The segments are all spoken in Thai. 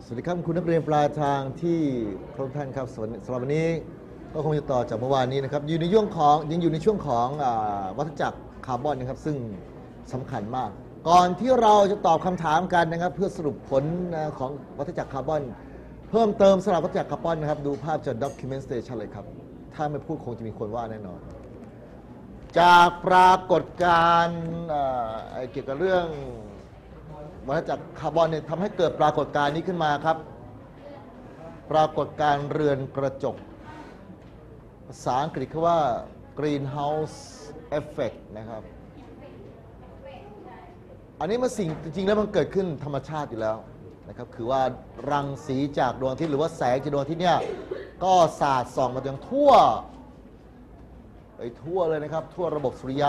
สวัสดีครับคุณนักเรียนปลายทางที่เคารพท่านครับสำหรับวันนี้ก็คงจะต่อจากเมื่อวานนี้นะครับอยู่ในช่วงของยังอยู่ในช่วงของวัฏจักรคาร์บอนนะครับซึ่งสำคัญมากก่อนที่เราจะตอบคำถามกันนะครับเพื่อสรุปผลของวัฏจักรคาร์บอนเพิ่มเติมสำหรับวัฏจักรคาร์บอนนะครับดูภาพจาก Document Station เลยครับถ้าไม่พูดคงจะมีคนว่าแน่นอนจากปรากฏการณ์เกี่ยวกับเรื่องวัฏจักรคาร์บอนเนี่ยทำให้เกิดปรากฏการณ์นี้ขึ้นมาครับปรากฏการณ์เรือนกระจกภาษาอังกฤษคือว่า greenhouse effect นะครับอันนี้มันสิ่งจริงๆแล้วมันเกิดขึ้นธรรมชาติอยู่แล้วนะครับคือว่ารังสีจากดวงอาทิตย์หรือว่าแสงจากดวงอาทิตย์เนี่ยก็สาดส่องมาจนทั่วไปทั่วเลยนะครับทั่วระบบสุริยะ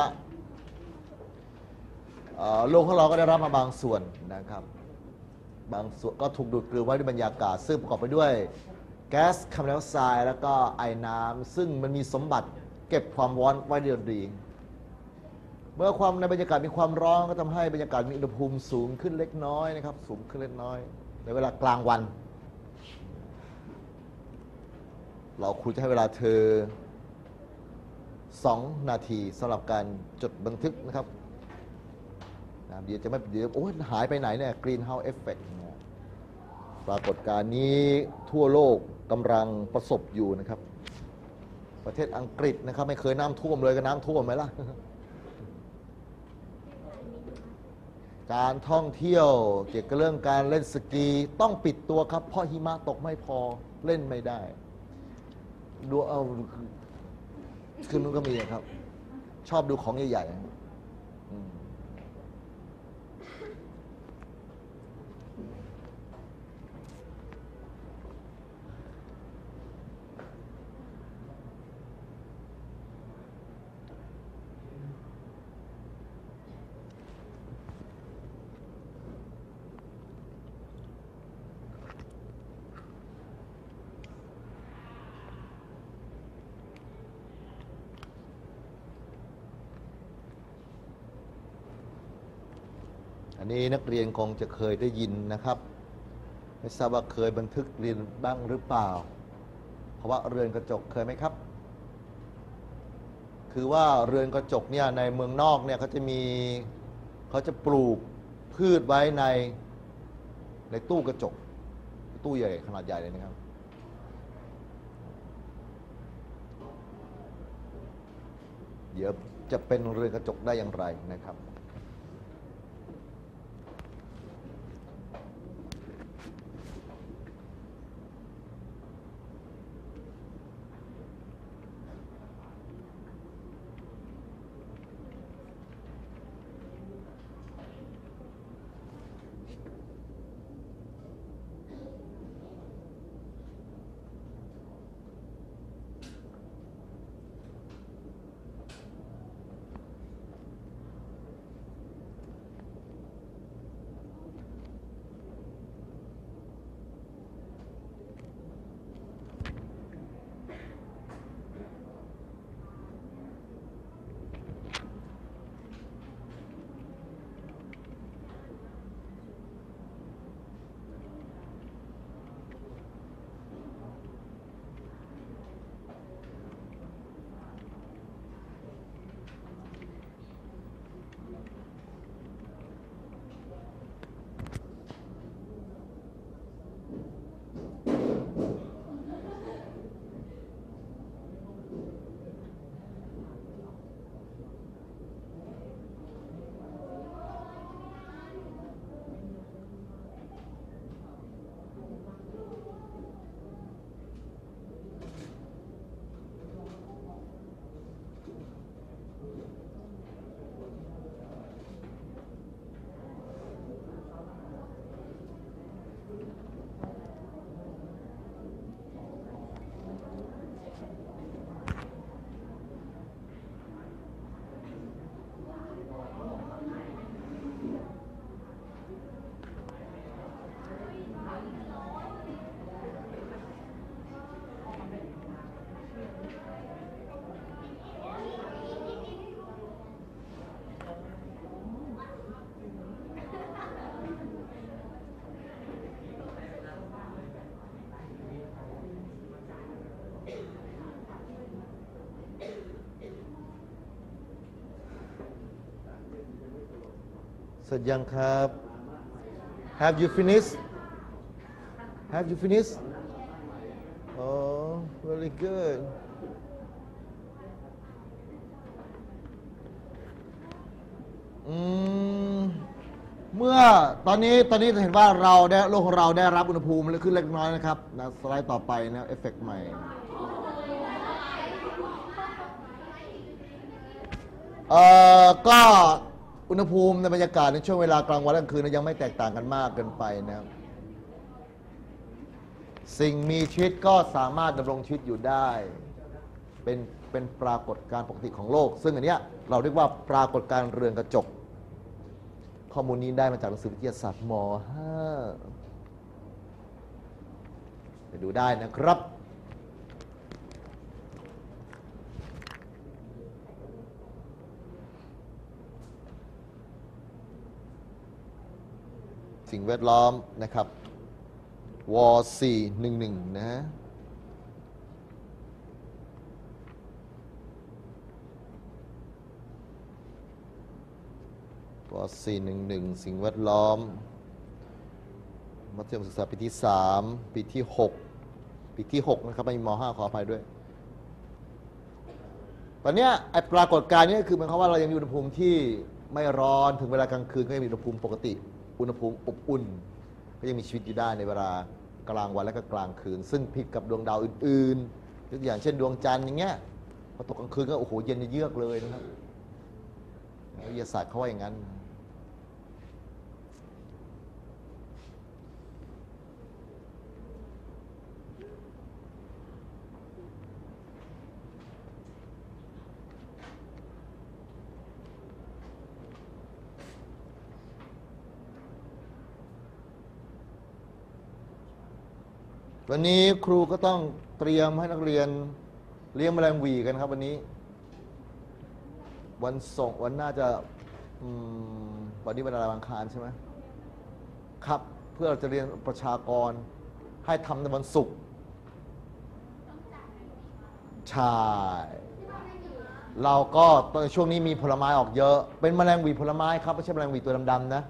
โลกของเราก็ได้รับมาบางส่วนนะครับบางส่วนก็ถูกดูดกลืนไว้ด้วยบรรยากาศซึ่งประกอบไปด้วยแก๊สคาร์บอนไดออกไซด์แล้วก็ไอน้ำซึ่งมันมีสมบัติเก็บความร้อนไว้ได้ดีเมื่อความในบรรยากาศมีความร้อนก็ทำให้บรรยากาศมีอุณหภูมิสูงขึ้นเล็กน้อยนะครับสูงขึ้นเล็กน้อยในเวลากลางวันเราครูจะให้เวลาเธอ2 นาทีสำหรับการจดบันทึกนะครับเดี๋ยวจะไม่เดี๋ยวโอ้หายไปไหนเนี่ย Greenhouse Effect ปรากฏการณ์นี้ทั่วโลกกำลังประสบอยู่นะครับประเทศอังกฤษนะครับไม่เคยน้ำท่วมเลยก็น้ำท่วมไหมล่ะการท่องเที่ยวเกี่ยวกับเรื่องการเล่นสกีต้องปิดตัวครับเพราะหิมะตกไม่พอเล่นไม่ได้ดูเอาคืนนู้นก็มีครับชอบดูของใหญ่ๆอันนี้นักเรียนคงจะเคยได้ยินนะครับไม่ทราบว่าเคยบันทึกเรียนบ้างหรือเปล่าเพราะว่าเรือนกระจกเคยไหมครับคือว่าเรือนกระจกเนี่ยในเมืองนอกเนี่ยเขาจะปลูกพืชไว้ในตู้กระจกตู้ใหญ่ขนาดใหญ่เลยนะครับเดี๋ยวจะเป็นเรือนกระจกได้อย่างไรนะครับเสร็จยังครับ Have you finished Have you finished Oh very good เมื่อตอนนี้จะเห็นว่าเราได้โลกของเราได้รับอุณหภูมิขึ้นเล็กน้อยนะครับนะสไลด์ต่อไปนะเอฟเฟกต์ใหม่ก็อุณหภูมิในบรรยากาศในช่วงเวลากลางวันและกลางคืนยังไม่แตกต่างกันมากเกินไปนะสิ่งมีชีวิตก็สามารถดำรงชีวิตอยู่ได้เป็นปรากฏการณ์ปกติของโลกซึ่งอันเนี้ยเราเรียกว่าปรากฏการณ์เรือนกระจกข้อมูลนี้ได้มาจากหนังสือวิทยาศาสตร์ม.5 ไปดูได้นะครับสิ่งแวดล้อมนะครับว411นะว411สิ่งแวดล้อมมัธยมศึกษาปีที่3ปีที่6นะครับไม่มีม.5 ขออภัยด้วยตอนนี้ไอ้ปรากฏการณ์นี้คือหมายความว่าเรายังมีอุณหภูมิที่ไม่ร้อนถึงเวลากลางคืนก็ยังมีอุณหภูมิปกติอุณหภูมิอบอุ่นก็ยังมีชีวิตอยู่ได้ในเวลากลางวันและก็กลางคืนซึ่งผิดกับดวงดาวอื่นๆยกตัวอย่างเช่นดวงจันทร์อย่างเงี้ยพอตกกลางคืนก็โอ้โหเย็นเยือกเลยนะครับวิทยาศาสตร์เขาว่าอย่างนั้นวันนี้ครูก็ต้องเตรียมให้นักเรียนเลี้ยงแมลงหวีกันครับวันนี้วันน่าจะวันนี้วันอะไรอังคารใช่ไหมครับเพื่อเราจะเรียนประชากรให้ทำในวันศุกร์ใช่เราก็ตอนช่วงนี้มีผลไม้ออกเยอะเป็นแมลงหวีผลไม้ครับไม่ใช่แมลงหวีตัวดำๆนะ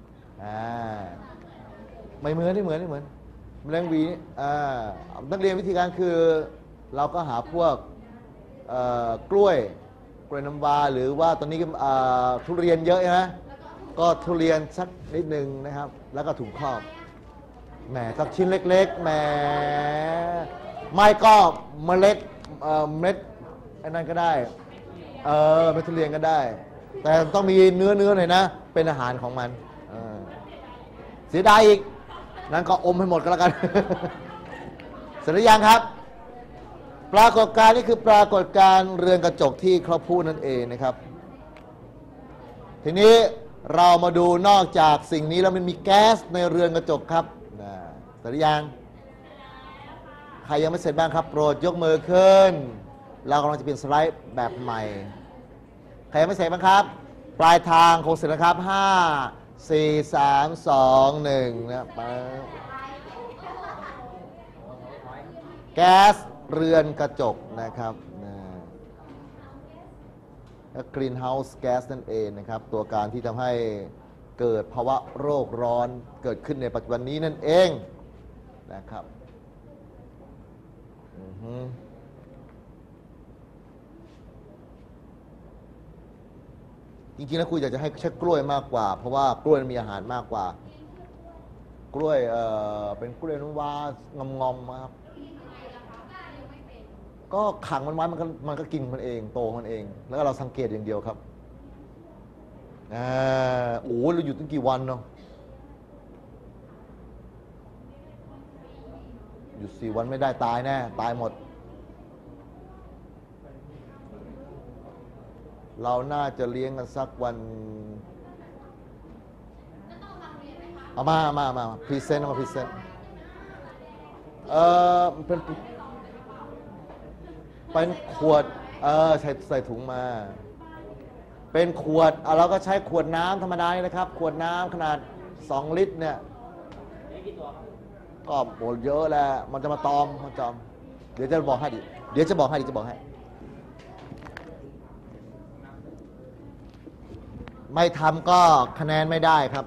ไม่เหมือนแมลงหวีนักเรียนวิธีการคือเราก็หาพวกกล้วยน้ำว้าหรือว่าตอนนี้ทุเรียนเยอะนะก็ทุเรียนสักนิดนึงนะครับแล้วก็ถุงครอบแหมสักชิ้นเล็กๆแหมไม่ก็เมล็ดอันนั้นก็ได้เม็ดทุเรียนก็ได้แต่ต้องมีเนื้อหน่อยนะเป็นอาหารของมันเสียดายอีกนั้นก็อมให้หมดก็แล้วกัน เสร็จหรือยังครับปรากฏการณ์นี้คือปรากฏการณ์เรือนกระจกที่เขาพูดนั่นเองนะครับทีนี้เรามาดูนอกจากสิ่งนี้แล้วมันมีแก๊สในเรือนกระจกครับเสร็จหรือยังใครยังไม่เสร็จบ้างครับโปรดยกมือขึ้นเรากำลังจะเปลี่ยนสไลด์แบบใหม่ใครยังไม่เสร็จบ้างครับปลายทางคงเสร็จนะครับ5 4 3 2 1นะแก๊สเรือนกระจกนะครับกรีนเฮาส์แก๊สนั่นเองนะครับตัวการที่ทำให้เกิดภาวะโลกร้อนเกิดขึ้นในปัจจุบันนี้นั่นเองนะครับจริงๆแล้วคุยอยากจะให้ใช้กล้วยมากกว่าเพราะว่ากล้วยมีอาหารมากกว่ากล้วยเป็นกล้วยน้ำว้างอมๆครับก็ขังมันไว้มันก็กินมันเองโตมันเองแล้วก็เราสังเกตอย่างเดียวครับโอ้เราอยู่ตั้งกี่วันเนาะอยู่4 วันไม่ได้ตายแน่ตายหมดเราน่าจะเลี้ยงกันสักวันเอามาพรีเซนต์มาพรีเซนต์เป็นขวดใส่ถุงมาเป็นขวดเราก็ใช้ขวดน้ำธรรมดานี่นะครับขวดน้ำขนาด2 ลิตรเนี่ยก็โหเยอะแล้วมันจะมาตอมเดี๋ยวจะบอกให้จะบอกให้ไม่ทำก็คะแนนไม่ได้ครับ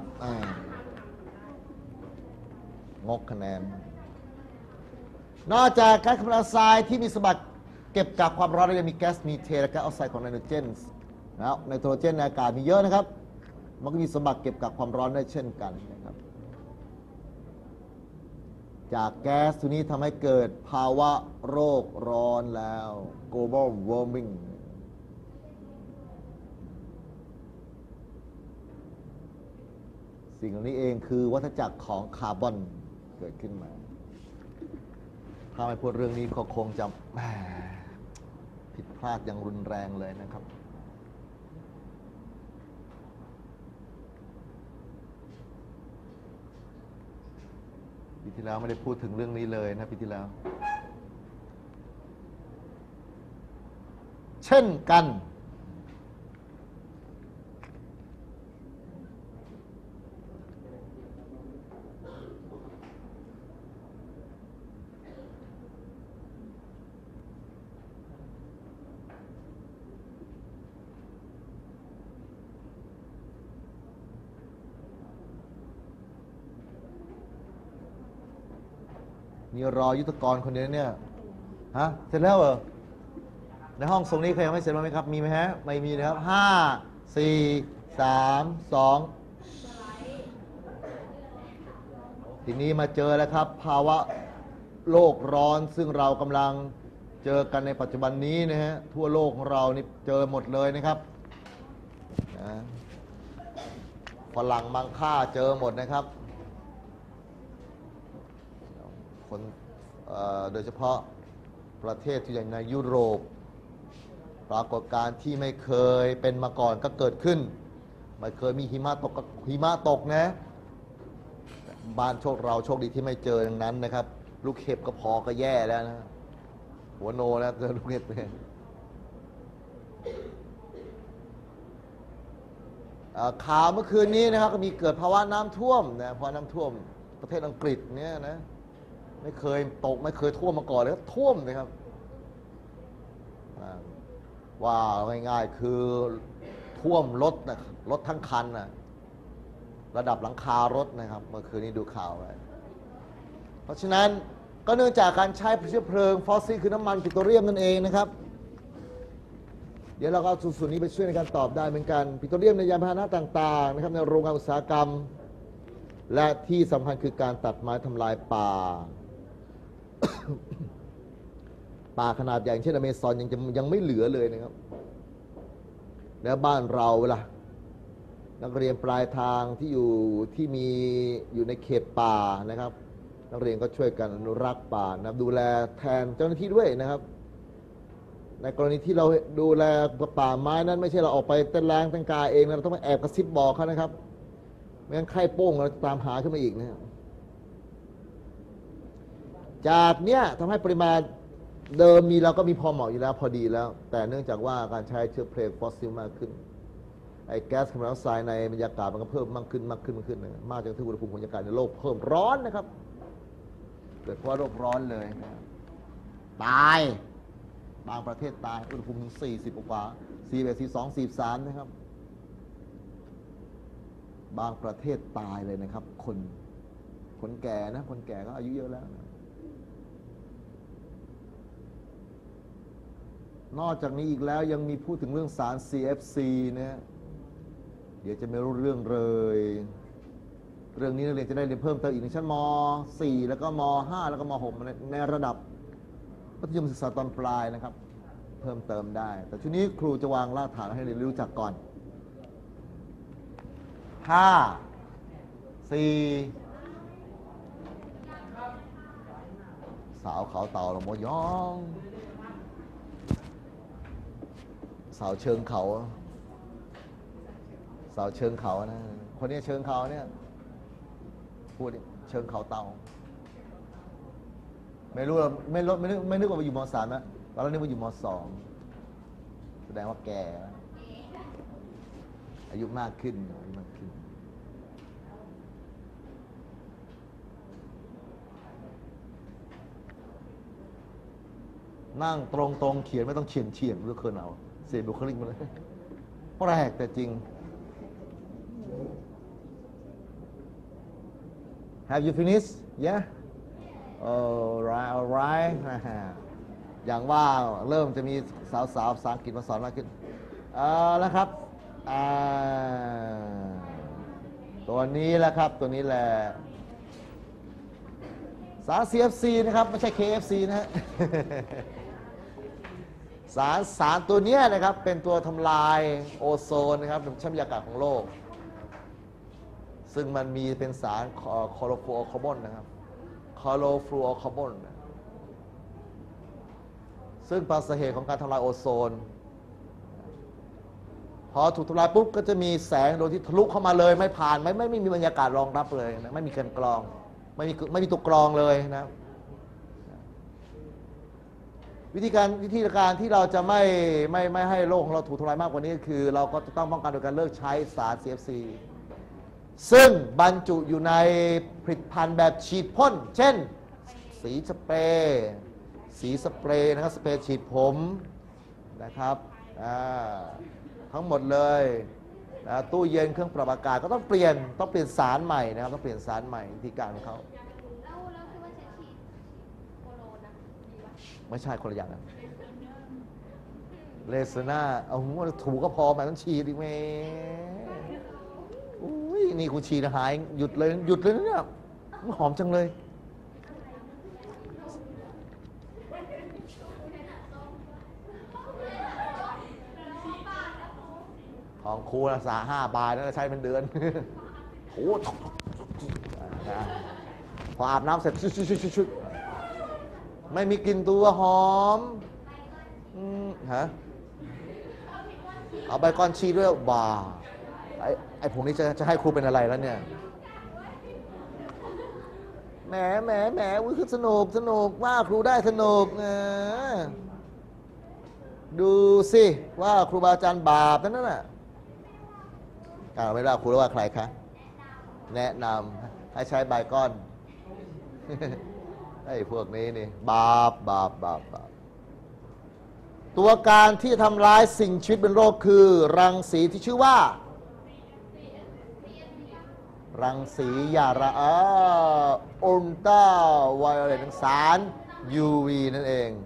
งกคะแนนนอกจากก๊าซคาร์บอนไดออกไซด์ที่มีสมบัติเก็บกักความร้อนได้ยังมีแก๊สมีเทนและแก๊สออกไซด์ของไนโตรเจนแล้วไนโตรเจนในอากาศมีเยอะนะครับมันก็มีสมบัติเก็บกักความร้อนได้เช่นกันนะครับจากแก๊สตัวนี้ทำให้เกิดภาวะโลกร้อนแล้ว global warming สิ่งเหล่านี้เองคือวัฏจักรของคาร์บอนเกิดขึ้นมาถ้าไม่พูดเรื่องนี้ก็คงจะผิดพลาดอย่างรุนแรงเลยนะครับปีที่แล้วไม่ได้พูดถึงเรื่องนี้เลยนะปีที่แล้วเช่นกันนี่รอยุทธกรคนนี้เนี่ยฮะเสร็จแล้วเหรอในห้องทรงนี้ใครยังไม่เสร็จบ้างไหมครับมีไหมฮะไม่มีนะครับ5 4 3 2ทีนี้มาเจอแล้วครับภาวะโลกร้อนซึ่งเรากำลังเจอกันในปัจจุบันนี้นะฮะทั่วโลกของเรานี่เจอหมดเลยนะครับฝรั่งมังค่าเจอหมดนะครับคนโดยเฉพาะประเทศที่อย่างในยุโรปปรากฏการณ์ที่ไม่เคยเป็นมาก่อนก็เกิดขึ้นไม่เคยมีหิมะตกก็หิมะตกนะบ้านเราโชคดีที่ไม่เจอดังนั้นนะครับลูกเห็บก็พอก็แย่แล้วนะหัวโนแล้วเจอลูกเห็บเลยข่าวเมื่อคืนนี้นะครับก็มีเกิดภาวะน้ำท่วมนะเพราะน้ำท่วมประเทศอังกฤษเนี่ยนะไม่เคยตกไม่เคยท่วมมาก่อนเลยท่วมเลยครับว่าง่ายๆคือท่วมรถนะรถทั้งคันนะระดับหลังคารถนะครับเมื่อคืนนี้ดูข่าวไว้เพราะฉะนั้นก็เนื่องจากการใช้เชื้อเพลิงฟอสซิลคือน้ำมันปิโตรเลียมนั่นเองนะครับเดี๋ยวเราก็เอาส่วนนี้ไปช่วยในการตอบได้เหมือนกันปิโตรเลียมในยานพาหนะต่างๆนะครับในโรงงานอุตสาหกรรมและที่สำคัญคือการตัดไม้ทำลายป่า ป่าขนาดใหญ่เช่นอเมซอนยังไม่เหลือเลยนะครับแล้วบ้านเราเวลานักเรียนปลายทางที่มีอยู่ในเขตป่านะครับนักเรียนก็ช่วยกันอนุรักษ์ป่านะดูแลแทนเจ้าหน้าที่ด้วยนะครับในกรณีที่เราดูแลป่าไม้นั้นไม่ใช่เราออกไปเต้นแรงเต้นกาเองนะเราต้องไปแอบกระซิบบอกเขานะครับไม่งั้นไข้โป้งเราจะตามหาขึ้นมาอีกนะครับจากเนี้ยทำให้ปริมาณเดิมมีเราก็มีพอเหมาะอยู่แล้วพอดีแล้วแต่เนื่องจากว่าการใช้เชื้อเพลิงฟอสซิลมากขึ้นไอ้แก๊สคาร์บอนไดออกไซด์ในบรรยากาศมันก็เพิ่มมากขึ้นนะมากจนถึงอุณหภูมิของบรรยากาศในโลกเพิ่มร้อนนะครับเกิดเพราะโลกร้อนเลยตายบางประเทศตายอุณหภูมิถึง40กว่า41 42 43นะครับบางประเทศตายเลยนะครับคนแก่นะคนแก่ก็อายุเยอะแล้วนอกจากนี้อีกแล้วยังมีพูดถึงเรื่องสาร CFC นะเดี๋ยวจะไม่รู้เรื่องเลยเรื่องนี้นักเรียนจะได้เรียนเพิ่มเติมอีกในชั้นม.4 แล้วก็ม.5 แล้วก็ม.6 ในระดับมัธยมศึกษาตอนปลายนะครับเพิ่มเติมได้แต่ชุดนี้ครูจะวางรากฐานให้เรียนรู้จักก่อน5 4สาวเขาเต่าละโมยองสาวเชิงเขานะคนนี้เชิงเขาเนี่ยพูดเชิงเขาเต่าไม่รู้ไม่นึกว่าอยู่ม.3นะตอนแรกนึกว่าอยู่ม.2แสดงว่าแก่อายุมากขึ้นนั่งตรงเขียนไม่ต้องเฉียงเพื่อเคินเอาเสียบุคลิกมาเลยแปลกแต่จริง Have you finished? Yeah. Alright. อย่างว่าเริ่มจะมีสาวๆภาษาอังกฤษมาสอนมากขึ้นแล้วครับตัวนี้แหละครับตัวนี้แหละสาร CFC นะครับไม่ใช่ KFC นะฮะ สารตัวนี้นะครับเป็นตัวทำลายโอโซนนะครับในชั้นบรรยากาศของโลกซึ่งมันมีเป็นสารคลอโรฟลูออร์คาร์บอนนะครับคลอโรฟลูออร์คาร์บอนซึ่งเป็นสาเหตุของการทำลายโอโซนพอถูกทำลายปุ๊บก็จะมีแสงโดยที่ทะลุเข้ามาเลยไม่ผ่านไม่มีบรรยากาศรองรับเลยนะไม่มีการกรองไม่มีตัวกรองเลยนะวิธีการที่เราจะไม่ให้โลกของเราถูกทำลายมากกว่านี้คือเราก็จะต้องป้องกันโดยการเลิกใช้สาร CFC ซึ่งบรรจุอยู่ในผลิตภัณฑ์แบบฉีดพ่นเช่นสีสเปรย์นะครับสเปรย์ฉีดผมนะครับทั้งหมดเลยตู้เย็นเครื่องปรับอากาศก็ต้องเปลี่ยนสารใหม่นะครับต้องเปลี่ยนสารใหม่วิธีการของเขาแล้วคือว่าใช้ฉีดโคโรนะดีวะไม่ใช่คนละอย่างนะเลสน่าเอาหัวถูก็พอมาต้องฉีดอีกไหมอุ้ยนี่คุณฉีดหายหยุดเลยนะเนี่ยมันหอมจังเลยของครูละ5 บาทนั่นใช้เป็นเดือนโอ้พออาบน้ำเสร็จชุดไม่มีกลิ่นตัวหอมฮะเอาใบก้อนชีด้วยบ้าไอ้ผมนี้จะให้ครูเป็นอะไรแล้วเนี่ยแหมอุ้ยคือสนุกว่าครูได้สนุกดูสิว่าครูบาอาจารย์บาปนั่นน่ะไม่รู้ครูว่าใครคะแนะนำให้ใช้ใบก้อนไอ้พวกนี้นี่บาปตัวการที่ทำร้ายสิ่งชีวิตบนโลกคือรังสีที่ชื่อว่ารังสียาระอุลตราไวโอเลตสาร UV นั่นเอง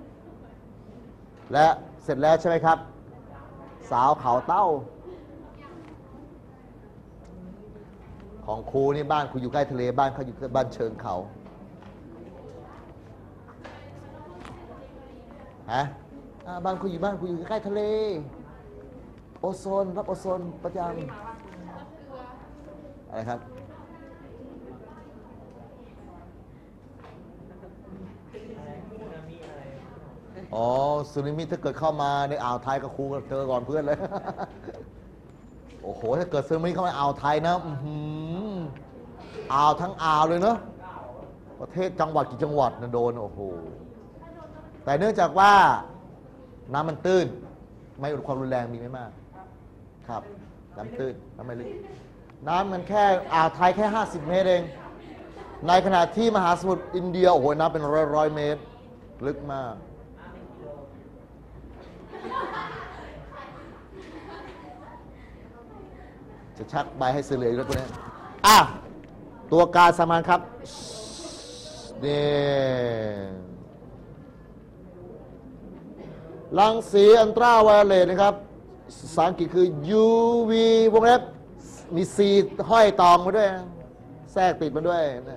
และเสร็จแล้วใช่ไหมครับสาวเขาเต้าของครูนี่บ้านครูอยู่ใกล้ทะเลบ้านเขาอยู่บ้านเชิงเขาฮะบ้านครูอยู่ใกล้ทะเลโอโซนรับโอโซนประจำอะไรครับสึนามิถ้าเกิดเข้ามาในอ่าวไทยกับครูเจอก่อนเพื่อนเลยโอ้โหถ้าเกิดสึนามิเข้ามาอ่าวไทยนะอ่าวทั้งอ่าวเลยเนาะประเทศจังหวัดกี่จังหวัดนะโดนโอ้โหแต่เนื่องจากว่าน้ำมันตื้นไม่ความรุนแรงมีไม่มากครับน้ำตื้นน้ำไม่ลึกน้ำมันแค่อ่าวไทยแค่50 เมตรเองในขณะที่มหาสมุทรอินเดียโอ้โหน้ำเป็นร้อยเมตรลึกมากจะชักใบให้เสือเหลือยแล้วตัวนี้ตัวการสมานครับนี่รังสีอัลตราไวโอเลตนะครับภาษาอังกฤษคือ UV วงเล็บมีซีห้อยตองมาด้วยแทรกติดมาด้วยนะ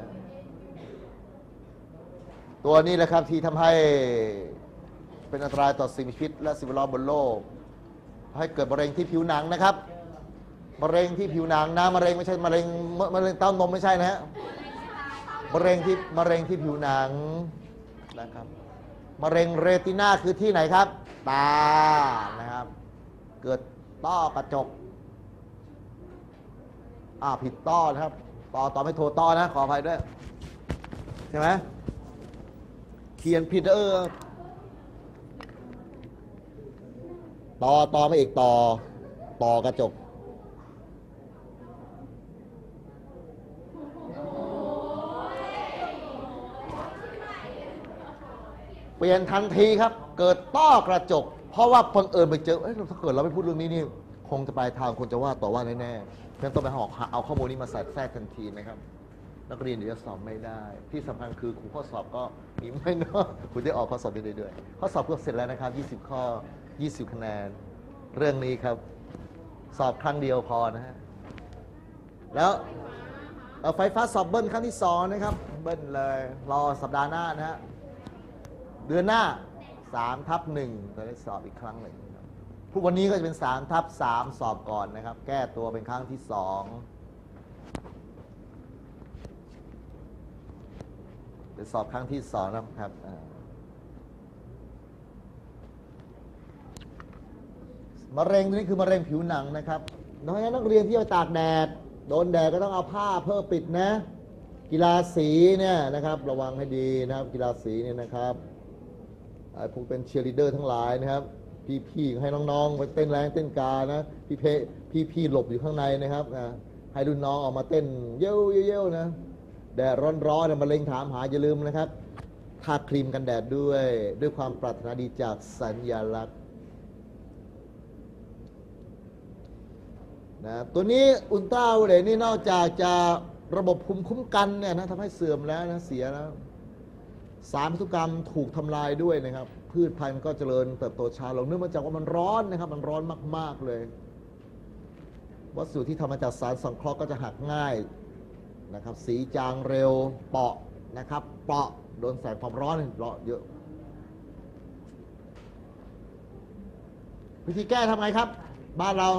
ตัวนี้แหละครับที่ทำให้เป็นอันตรายต่อสิ่งมีชีวิตและสิ่งแวดล้อมบนโลกให้เกิดมะเร็งที่ผิวหนังนะครับมะเร็งที่ผิวหนังนะมะเร็งไม่ใช่มะเร็งเต้านมไม่ใช่นะฮะมะเร็งที่ผิวหนังนะครับมะเร็งเรตินาคือที่ไหนครับตานะครับเกิดต้อกระจกผิดต้อนะครับต่อไม่โทรต้อนะขออภัยด้วยใช่ไหมเขียนผิดต่อไม่อีกต่อกระจกเปลี่ยนทันทีครับเกิดต้อกระจกเพราะว่าบังเอิญไปเจอถ้าเกิดเราไม่พูดเรื่องนี้นี่คงจะไปทางคนจะว่าต่อว่าแน่ๆเพราะฉะนั้นต้องไปเอาข้อมูลนี้มาใส่แทรกทันทีนะครับนักเรียนเดี๋ยวจะสอบไม่ได้ ที่สำคัญคือครูข้อสอบก็มีไม่น้อยคุณได้ออกข้อสอบได้ด้วยข้อสอบเกือบเสร็จแล้วนะครับ20 ข้อ 20 คะแนน เรื่องนี้ครับ สอบครั้งเดียวพอนะฮะ แล้วไฟฟ้าสอบเบิ้ลครั้งที่2นะครับ เบิ้ลเลยรอสัปดาห์หน้านะฮะ เดือนหน้า3/1จะได้สอบอีกครั้งหนึ่งพรุ่งวันนี้ก็จะเป็น3/3 สอบก่อนนะครับ แก้ตัวเป็นครั้งที่2เป็นสอบครั้งที่2นะครับมะเร็งตัวนี้คือมะเร็งผิวหนังนะครับน้อยนักเรียนที่ไปตากแดดโดนแดดก็ต้องเอาผ้าเพิ่มปิดนะ กีฬาสีเนี่ยนะครับระวังให้ดีนะครับกีฬาสีเนี่ยนะครับพวกเป็นเชียร์ลีดเดอร์ทั้งหลายนะครับพี่ๆให้น้องๆไปเต้นแรงเต้นกานะพี่หลบอยู่ข้างในนะครับให้รุ่นน้องออกมาเต้นเย้วๆนะแดดร้อนๆมะเร็งถามหาอย่าลืมนะครับทาครีมกันแดดด้วยความปรารถนาดีจากสัญลักษณ์นะตัวนี้อุลตราไวโอเลตนี่นอกจากจะระบบภูมิคุ้มกันเนี่ยนะทำให้เสื่อมแล้วนะเสียแล้วสารพันธุกรรมถูกทำลายด้วยนะครับพืชพันธุ์ก็เจริญเติบโตช้าลงเนื่องมาจากว่ามันร้อนนะครับมันร้อนมากๆเลยวัสดุที่ทำมาจากสารสังเคราะห์ก็จะหักง่ายนะครับสีจางเร็วเปาะนะครับเปาะโดนแสงความร้อนเปาะเยอะวิธีแก้ทำไงครับบ้านเรา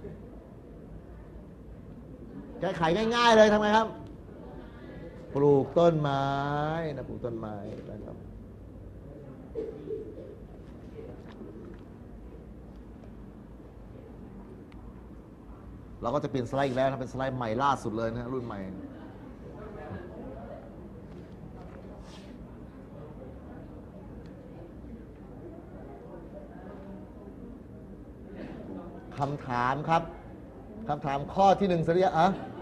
แก้ไขง่ายๆเลยทำไงครับปลูกต้นไม้นะปลูกต้นไม้นะครับเราก็จะเปลี่ยนสไลด์อีกแล้วนะเป็นสไลด์ใหม่ล่าสุดเลยนะรุ่นใหม่คำถามครับคำถามข้อที่1สัญญา